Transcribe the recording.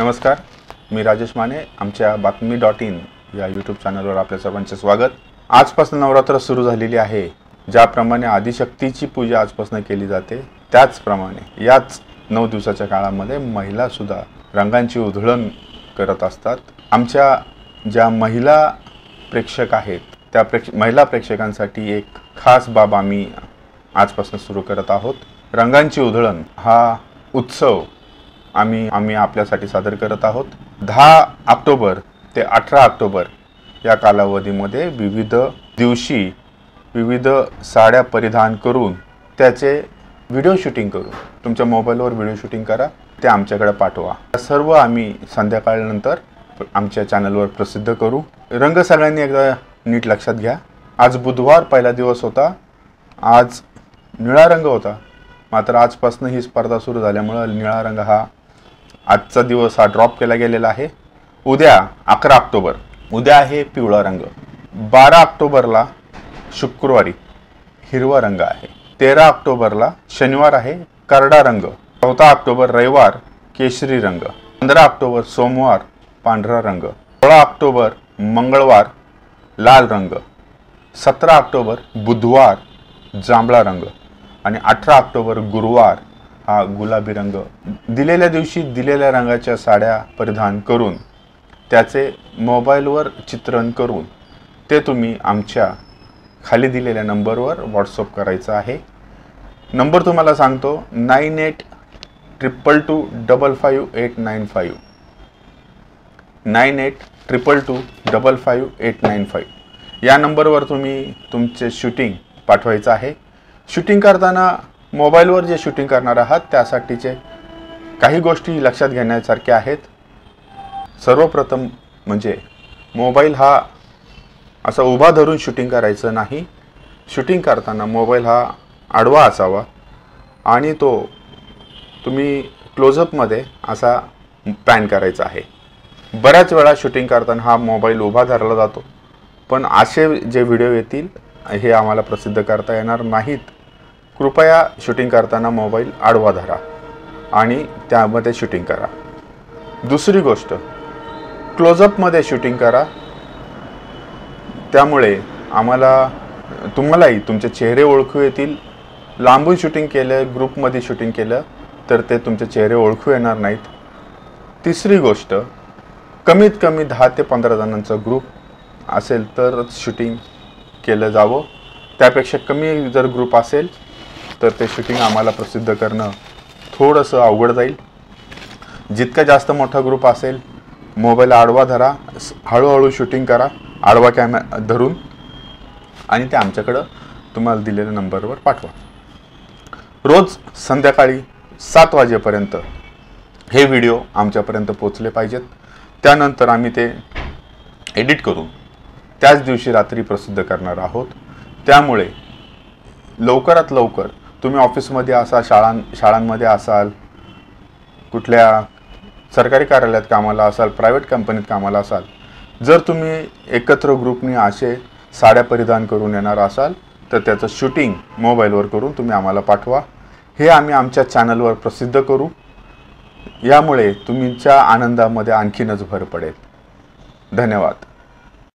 नमस्कार, मी राजेश माने. आमच्या बातमी.in या यूट्यूब चॅनलवर आपल्या सर्वांचे स्वागत. आजपासून नवरात्र सुरू झालेली आहे. ज्याप्रमाणे आदिशक्तीची पूजा आजपासून केली जाते, त्याचप्रमाणे याच 9 दिवसाच्या काळामध्ये महिला सुद्धा रंगांची उधळण करत असतात. आमच्या ज्या महिला प्रेक्षक आहेत, त्या महिला प्रेक्षकांसाठी एक खास बाब आम्ही आजपासून सुरू करत आहोत. रंगांची उधळण हा उत्सव आम्ही आपल्यासाठी सादर करत आहोत. 10 ऑक्टोबर ते 18 ऑक्टोबर या कालावधीमध्ये विविध दिवशी विविध साड्या परिधान करून त्याचे व्हिडिओ शूटिंग करू. तुमच्या मोबाईलवर व्हिडिओ शूटिंग करा, ते आमच्याकडे पाठवा. सर्व आम्ही संध्याकाळनंतर आमच्या चॅनलवर प्रसिद्ध करू. रंग सगळ्यांनी एकदा नीट लक्षात घ्या. आज बुधवार पहिला दिवस होता. आज निळा रंग होता, मात्र आजपासून ही स्पर्धा सुरू झाल्यामुळे निळा रंग हा आजचा दिवस हा ड्रॉप केला गेलेला आहे. उद्या 11 ऑक्टोबर उद्या आहे पिवळा रंग. 12 ऑक्टोबरला शुक्रवारी हिरवा रंग आहे. 13 ऑक्टोबरला शनिवार आहे करडा रंग. 14 ऑक्टोबर रविवार केशरी रंग. 15 ऑक्टोबर सोमवार पांढरा रंग. 16 ऑक्टोबर मंगळवार लाल रंग. 17 ऑक्टोबर बुधवार जांभळा रंग आणि 18 ऑक्टोबर गुरुवार हा गुलाबी रंग. दिलेल्या दिवशी दिलेल्या रंगाच्या साड्या परिधान करून त्याचे मोबाईलवर चित्रण करून ते तुम्ही आमच्या खाली दिलेल्या नंबरवर व्हॉट्सअप करायचं आहे. नंबर तुम्हाला सांगतो, 9822255895 9822255895 या नंबरवर तुम्ही तुमचे शूटिंग पाठवायचं आहे. शूटिंग करताना मोबाईलवर जे शूटिंग करणार आहात त्यासाठीचे काही गोष्टी लक्षात घेण्यासारख्या आहेत. सर्वप्रथम म्हणजे मोबाईल हा असा उभा धरून शूटिंग करायचं नाही. शूटिंग करताना मोबाईल हा आडवा असावा आणि तो तुम्ही क्लोजअपमध्ये असा पॅन करायचा आहे. बऱ्याच वेळा शूटिंग करताना हा मोबाईल उभा धरला जातो, पण असे जे व्हिडिओ येतील हे आम्हाला प्रसिद्ध करता येणार नाहीत. कृपया शूटिंग करताना मोबाईल आडवा धरा आणि त्यामध्ये शूटिंग करा. दुसरी गोष्ट, क्लोजअपमध्ये शूटिंग करा. त्यामुळे तुम्हालाही तुमचे चेहरे ओळखू येतील. लांबून शूटिंग केलं, ग्रुपमध्ये शूटिंग केलं तर ते तुमचे चेहरे ओळखू येणार नाहीत. तिसरी गोष्ट, कमीत कमी 10 ते 15 जणांचा ग्रुप असेल तरच शूटिंग केलं जावं. त्यापेक्षा कमी जर ग्रुप असेल तर ते शूटिंग आम्हाला प्रसिद्ध करणं थोडंसं अवघड जाईल. जितका जास्त मोठा ग्रुप असेल, मोबाईल आडवा धरा, हळूहळू शूटिंग करा आडवा कॅमेरा धरून आणि ते आमच्याकडं तुम्हाला दिलेल्या नंबरवर पाठवा. रोज संध्याकाळी 7 वाजेपर्यंत हे व्हिडिओ आमच्यापर्यंत पोचले पाहिजेत. त्यानंतर आम्ही ते एडिट करून त्याच दिवशी रात्री प्रसिद्ध करणार आहोत. त्यामुळे लवकरात लवकर तुम्ही ऑफिसमध्ये असाल, शाळांमध्ये असाल, कुठल्या सरकारी कार्यालयात कामाला असाल, प्रायव्हेट कंपनीत कामाला असाल, जर तुम्ही एकत्र ग्रुपने असे साड्या परिधान करून येणार असाल तर त्याचं शूटिंग मोबाईलवर करून तुम्ही आम्हाला पाठवा. हे आम्ही आमच्या चॅनलवर प्रसिद्ध करू. यामुळे तुमच्या आनंदामध्ये आणखीनच भर पडेल. धन्यवाद.